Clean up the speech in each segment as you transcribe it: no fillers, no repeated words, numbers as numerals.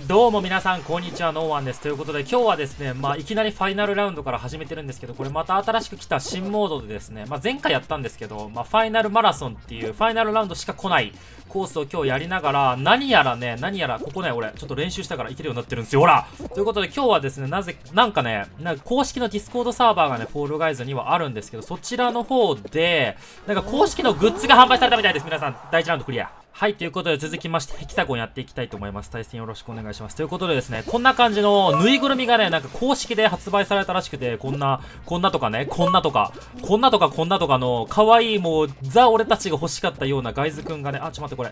どうも皆さんこんにちは、ノーワンです。ということで今日はですね、いきなりファイナルラウンドから始めてるんですけど、これまた新しく来た新モードでですね、前回やったんですけど、ファイナルマラソンっていうファイナルラウンドしか来ないコースを今日やりながら、何やらここね、俺ちょっと練習したから行けるようになってるんですよ、ほら。ということで今日はですね、なんか公式のディスコードサーバーがね、フォールガイズにはあるんですけど、そちらの方で、公式のグッズが販売されたみたいです。皆さん、第1ラウンドクリア。はい、ということで続きまして、ヘキサゴンやっていきたいと思います。対戦よろしくお願いします。ということでですね、こんな感じのぬいぐるみがね、公式で発売されたらしくて、こんなとかね、こんなとかの、可愛いもう、ザ俺たちが欲しかったようなガイズくんがね、ちょっと待って、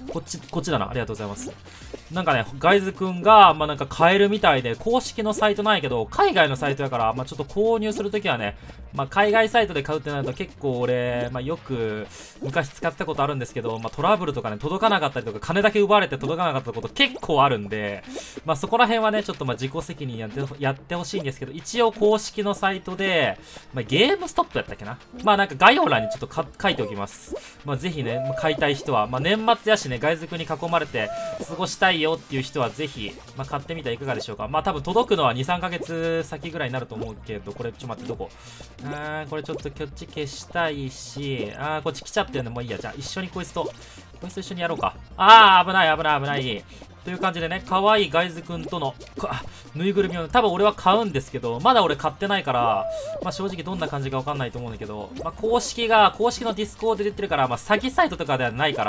こっちだな。ありがとうございます。ガイズくんが、買えるみたいで、公式のサイトないけど、海外のサイトやから、ちょっと購入するときはね、海外サイトで買うってなると結構俺、よく、昔使ったことあるんですけど、トラブルとかね、届かなかったりとか、金だけ奪われて届かなかったこと結構あるんで、そこら辺はね、ちょっと自己責任やってほしいんですけど、一応公式のサイトで、ゲームストップやったっけな、概要欄にちょっと書いておきます。ぜひね、買いたい人は、年末やしね、外族に囲まれて過ごしたいよっていう人はぜひ、買ってみてはいかがでしょうか。多分届くのは2、3ヶ月先ぐらいになると思うけど、これちょっと待って、どここれちょっとこっち消したいし、こっち来ちゃってるんで、もういいや。じゃあ一緒にこいつと一緒にやろうか。危ない。という感じでね、可愛いガイズくんとの、ぬいぐるみを、多分俺は買うんですけど、まだ俺買ってないから、正直どんな感じかわかんないと思うんだけど、公式のディスコードで出てるから、詐欺サイトとかではないから、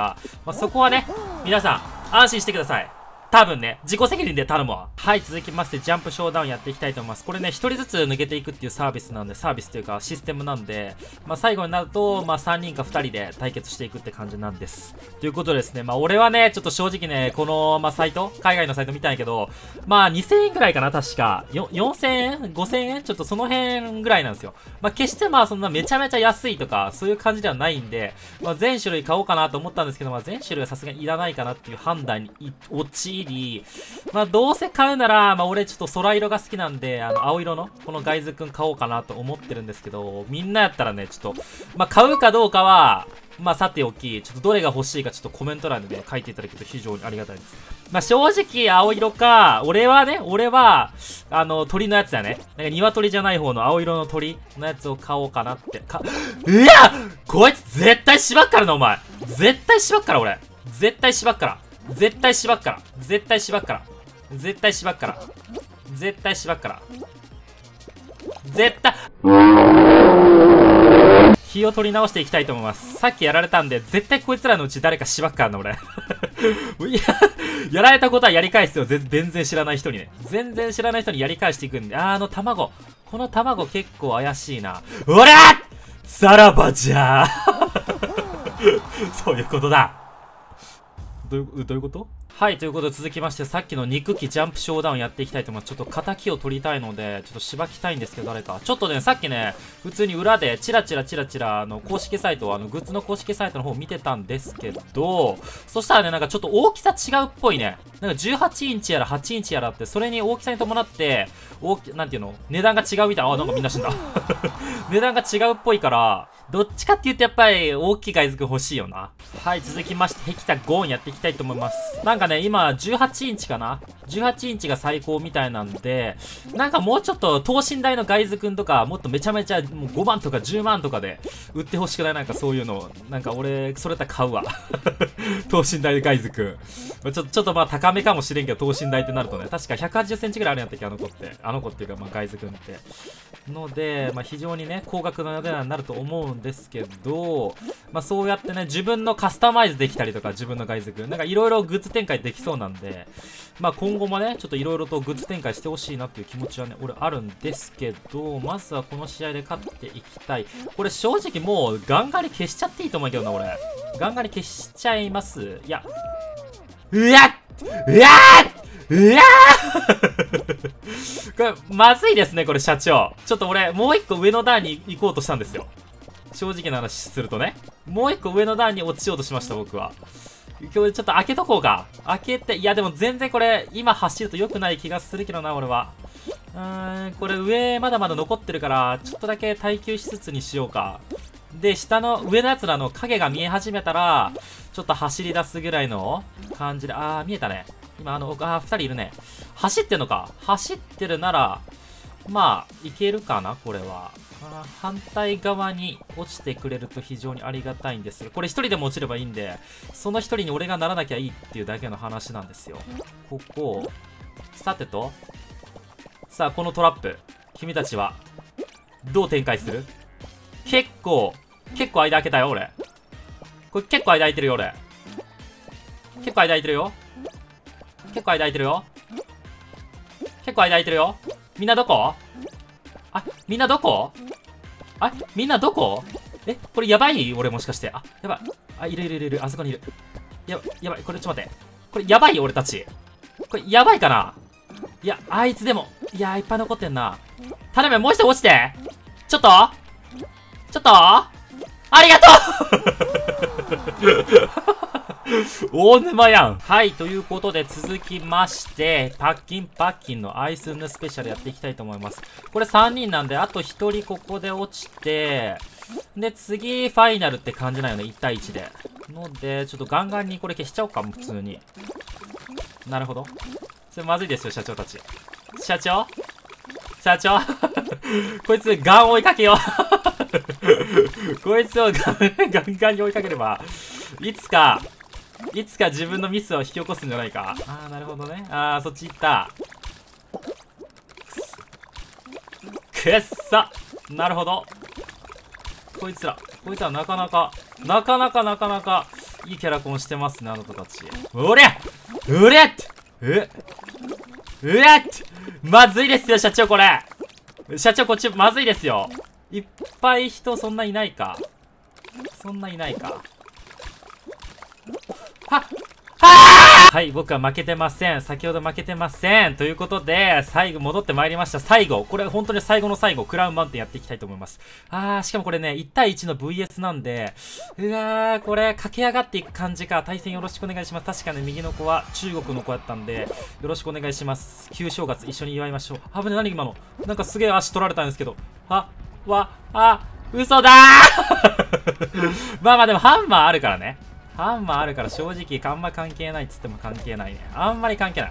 そこはね、皆さん、安心してください。多分ね、自己責任で頼むわ。はい、続きまして、ジャンプショーダウンやっていきたいと思います。これね、一人ずつ抜けていくっていうサービスというか、システムなんで、最後になると、3人か2人で対決していくって感じなんです。ということでですね、俺はね、ちょっと正直ね、この、サイト、海外のサイト見たんやけど、2000円くらいかな、確か。4000円 ?5000 円ちょっとその辺ぐらいなんですよ。決してそんなめちゃめちゃ安いとか、そういう感じではないんで、全種類買おうかなと思ったんですけど、全種類はさすがにいらないかなっていう判断に陥り、どうせ買うなら、俺ちょっと空色が好きなんで、青色の、このガイズくん買おうかなと思ってるんですけど、みんなやったらね、ちょっと、買うかどうかは、さておき、ちょっとどれが欲しいかちょっとコメント欄でね、書いていただけると非常にありがたいです。正直、青色か、俺は、鳥のやつだね。鶏じゃない方の青色の鳥のやつを買おうかなって。こいつ絶対縛っからな、お前。絶対縛っから、俺。絶対縛っから。気を取り直していきたいと思います。さっきやられたんで、絶対こいつらのうち誰か縛っからな、俺。やられたことはやり返すよ。全然知らない人にね。全然知らない人にやり返していくんで。卵。この卵結構怪しいな。おらさらばじゃーそういうことだ。どういうこと？はい、ということで続きまして、さっきの肉機ジャンプショーダウンやっていきたいと思います。ちょっと仇を取りたいので、ちょっとしばきたいんですけど、誰か。ちょっとね、さっきね、普通に裏でチラチラ公式サイト、グッズの公式サイトの方見てたんですけど、そしたらね、ちょっと大きさ違うっぽいね。18インチやら8インチやらって、それに大きさに伴って、なんていうの値段が違うみたいな。みんな死んだ。値段が違うっぽいから、どっちかって言うとやっぱり大きいガイズくん欲しいよな。はい、続きまして、ヘキサゴンやっていきたいと思います。今、18インチかな ?18 インチが最高みたいなんで、もうちょっと等身大のガイズくんとか、もっとめちゃめちゃもう5万とか10万とかで売ってほしくない？そういうの。俺、それだったら買うわ。等身大のガイズくん。ちょっと高めかもしれんけど、等身大ってなるとね、確か180センチぐらいあるんやったっけ、あの子って。あの子っていうか、ガイズくんって。ので、非常にね、高額な値段になると思うんですけど、そうやってね、自分のカスタマイズできたりとか、自分のガイズくん。いろいろグッズ展開できそうなんで、今後もね、ちょっといろいろとグッズ展開してほしいなっていう気持ちはね、俺あるんですけど、まずはこの試合で勝っていきたい。これ正直もう、ガンガリ消しちゃっていいと思うけどな、俺。ガンガリ消しちゃいます。いや。これ、まずいですね、これ、社長。ちょっと俺、もう一個上の段に行こうとしたんですよ。正直な話するとね。もう一個上の段に落ちようとしました、僕は。今日ちょっと開けとこうか。開けて、いやでも全然これ、今走ると良くない気がするけどな、俺は。これ上まだまだ残ってるから、ちょっとだけ耐久施設にしようか。で、下の、上のやつらの影が見え始めたら、ちょっと走り出すぐらいの感じで、見えたね。 今、2人いるね。走ってんのか。走ってるなら、まあ、いけるかな、これは。反対側に落ちてくれると非常にありがたいんですが、これ1人でも落ちればいいんで、その1人に俺がならなきゃいいっていうだけの話なんですよ。ここ、さてと、さあ、このトラップ、君たちは、どう展開する？結構間空けたよ、俺。これ結構間空いてるよ、俺。結構間空いてるよ。結構間空いてるよ。結構間空いてるよ。みんなどこ？あ、みんなどこ？あ、みんなどこ？これやばい？俺もしかして。あ、やばい。あ、いる。あそこにいる。やばい。これちょっと待って。これやばいよ、俺たち。これやばいかな？いや、あいつでも。いや、いっぱい残ってんな。頼む、もう一人落ちて。ちょっとありがとう大沼やん。はい、ということで続きまして、パッキンのアイスンヌスペシャルやっていきたいと思います。これ3人なんで、あと1人ここで落ちて、で、次、ファイナルって感じなよね、1対1で。ので、ちょっとガンガンにこれ消しちゃおうか、普通に。なるほど。それまずいですよ、社長たち。社長こいつガン追いかけようこいつをガンガンに追いかければ、いつか自分のミスを引き起こすんじゃないか。ああ、なるほどね。ああ、そっち行った。くっさなるほど。こいつらなかなかいいキャラコンしてますね、あの子たち。うれってまずいですよ、社長、これ。社長、こっち、まずいですよ。いっぱい人、そんないないか。はい、僕は負けてません。先ほど負けてません。ということで、最後戻ってまいりました。最後。これ本当に最後の最後、クラウンマウンテンやっていきたいと思います。しかもこれね、1対1の VS なんで、これ、駆け上がっていく感じか。対戦よろしくお願いします。確かね、右の子は中国の子やったんで、よろしくお願いします。旧正月一緒に祝いましょう。危ね、何今の。なんかすげえ足取られたんですけど。嘘だーまあでもハンマーあるからね。正直あんま関係ないっつっても関係ないね。あんまり関係ない。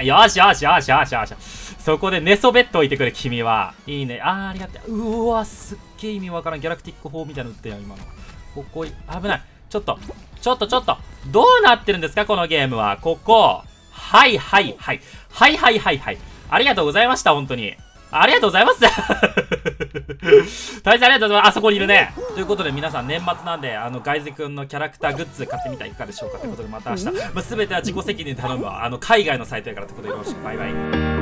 よし。そこで寝そべっておいてくれ、君は。いいね。ありがとう。うわ、すっげえ意味わからん。ギャラクティック砲みたいなの打ってよ、今の。ここ、危ない。ちょっと。どうなってるんですか、このゲームは。ここ。はい。ありがとうございました、本当に。ありがとうございます大変ありがとうございます。あそこにいるね。ということで皆さん年末なんで、ガイズくんのキャラクターグッズ買ってみてはいかがでしょうかということで、また明日。全ては自己責任で頼むわ。海外のサイトやからということでよろしく。バイバイ。